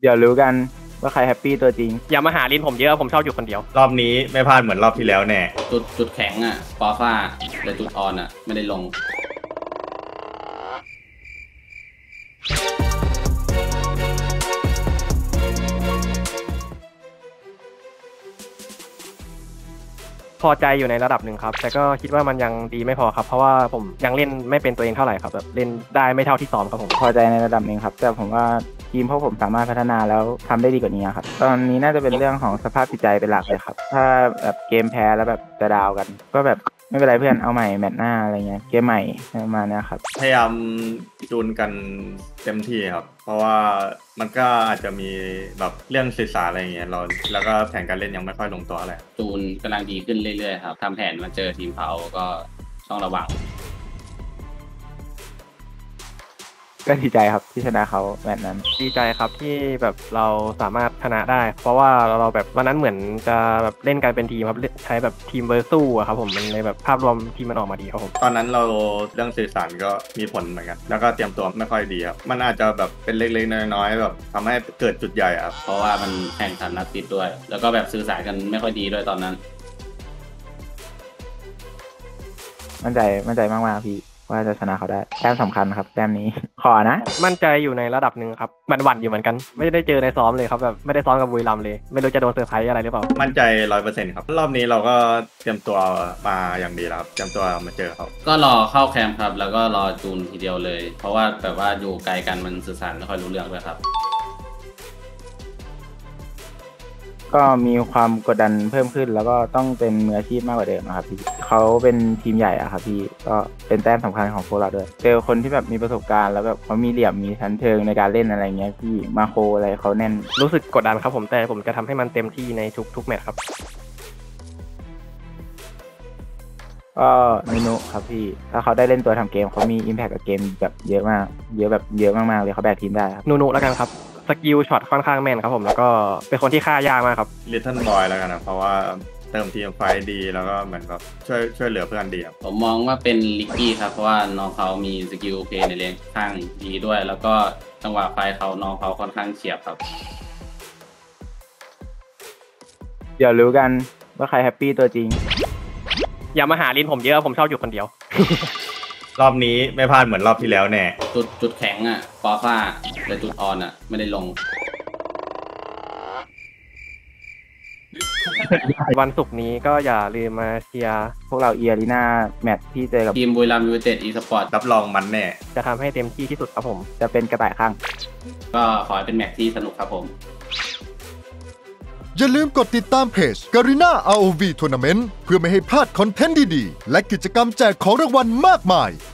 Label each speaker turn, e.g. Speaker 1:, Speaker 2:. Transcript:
Speaker 1: เดี๋ยวรู้กันว่าใครแฮปปี้ตัวจริง
Speaker 2: อย่ามาหาลินผมเยอะผมชอบอยู่คนเดียว
Speaker 3: รอบนี้ไม่พลาดเหมือนรอบที่แล้วแน่
Speaker 4: จุดแข็งฟอซ่าแต่จุดอ่อนไม่ได้ลง
Speaker 2: พอใจอยู่ในระดับหนึ่งครับแต่ก็คิดว่ามันยังดีไม่พอครับเพราะว่าผมยังเล่นไม่เป็นตัวเองเท่าไหร่ครับแบบเล่นได้ไม่เท่าที่ซ้อมครับผม
Speaker 1: พอใจในระดับหนึ่งครับแต่ผมว่าทีมพวกผมสามารถพัฒนาแล้วทำได้ดีกว่านี้ครับตอนนี้น่าจะเป็นเรื่องของสภาพจิตใจเป็นหลักเลยครับถ้าแบบเกมแพ้แล้วแบบจะดาวกันก็แบบไม่เป็นไรเพื่อนเอาใหม่แมตช์หน้าอะไรเงี้ยเกมใหม่ประมาณนี้ครับ
Speaker 3: พยายามจูนกันเต็มที่ครับเพราะว่ามันก็อาจจะมีแบบเรื่องสื่อสารอะไรอย่างเงี้ยแล้วก็แผนการเล่นยังไม่ค่อยลงตัวอะไร
Speaker 4: จูนกำลังดีขึ้นเรื่อยๆครับทำแผนมาเจอทีมเขาก็ต้องระวัง
Speaker 1: ก็ดีใจครับที่ชนะเขาแมตช์นั้น
Speaker 2: ดีใจครับที่แบบเราสามารถชนะได้เพราะว่าเราแบบวันนั้นเหมือนจะแบบเล่นกันเป็นทีมครับใช้แบบทีมเวอร์ซูครับผมมันในแบบภาพรวมทีมมันออกมาดีครับผม
Speaker 3: ตอนนั้นเราเรื่องสื่อสารก็มีผลเหมือนกันแล้วก็เตรียมตัวไม่ค่อยดีครับมันอาจจะแบบเป็นเล็กๆน้อยๆแบบทำให้เกิดจุดใหญ่ครับ
Speaker 4: เพราะว่ามันแข่งขันนัดติดด้วยแล้วก็แบบสื่อสารกันไม่ค่อยดีด้วยตอนนั้น
Speaker 1: มั่นใจมากๆพี่ว่าจะชนะเขาได้แต้มสำคัญครับแต้มนี้ขอนะ
Speaker 2: มั่นใจอยู่ในระดับหนึ่งครับมันหวั่นอยู่เหมือนกันไม่ได้เจอในซ้อมเลยครับแบบไม่ได้ซ้อมกับบุรีรัมย์เลยไม่รู้จะโดนเซอร์ไพรส์อะไรหรือเปล่า
Speaker 3: มั่นใจ 100% ครับรอบนี้เราก็เตรียมตัวมาอย่างดีแล้วครับเตรียมตัวมาเจอเขา
Speaker 4: ก็รอเข้าแคมป์ครับแล้วก็รอจูนทีเดียวเลยเพราะว่าแบบว่าอยู่ไกลกันมันสื่อสารไม่ค่อยรู้เรื่องด้วยครับ
Speaker 1: ก็มีความกดดันเพิ่มขึ้นแล้วก็ต้องเป็นมืออาชีพมากกว่าเดิมนะครับพี่เขาเป็นทีมใหญ่อะครับพี่ก็เป็นแต้มสำคัญของพวกเราด้วยเจอคนที่แบบมีประสบการณ์แล้วแบบเขามีเหลี่ยมมีชั้นเชิงในการเล่นอะไรเงี้ยพี่มาโคอะไรเขาแน่น
Speaker 2: รู้สึกกดดันครับผมแต่ผมจะทำให้มันเต็มที่ในทุกแมตช์ครับ
Speaker 1: ก็มินุครับพี่ถ้าเขาได้เล่นตัวทำเกมเขามีอิมแพคกับเกมแบบเยอะมากเยอะมากๆเลยเขาแบกทีมได้ครับ
Speaker 2: นูแล้วกันครับสกิลช็อตค่อนข้างแม่นครับผมแล้วก็เป็นคนที่ฆ่ายากมากครับ
Speaker 3: ลิตเติ้ลบอยแล้วกันนะเพราะว่าเติมทีมไฟดีแล้วก็เหมือนแบบช่วยเหลือเพื่อนดีครับ
Speaker 4: ผมมองว่าเป็นลิกกี้ครับเพราะว่าน้องเขามีสกิลเพลย์ในเลนข้างดีด้วยแล้วก็จังหวะไฟน้องเขาค่อนข้างเฉียบครับ
Speaker 1: เดี๋ยวรู้กันว่าใครแฮปปี้ตัวจริง
Speaker 2: อย่ามาหาลินผมเยอะผมชอบอยู่คนเดียว
Speaker 3: รอบนี้ไม่พลาดเหมือนรอบที่แล้วแน่
Speaker 4: จุดแข็งฟอซ่าแต่จุดอ่อนไม่ได้ลง
Speaker 2: วันศุกร์นี้ก็อย่าลืมมาเชียร์
Speaker 1: พวกเราอารีนาแมตช์ที่เจอกับ
Speaker 4: ทีมบุรีรัมย์ยูไนเต็ดอีสปอร์ต
Speaker 3: รับรองมันแน่
Speaker 2: จะทำให้เต็มที่ที่สุดครับผม
Speaker 1: จะเป็นกระต่ายข้าง
Speaker 4: ก็ขอให้เป็นแมตช์ที่สนุกครับผม
Speaker 5: อย่าลืมกดติดตามเพจ Garena ROV Tournament เพื่อไม่ให้พลาดคอนเทนต์ดีๆและกิจกรรมแจกของรางวัลมากมาย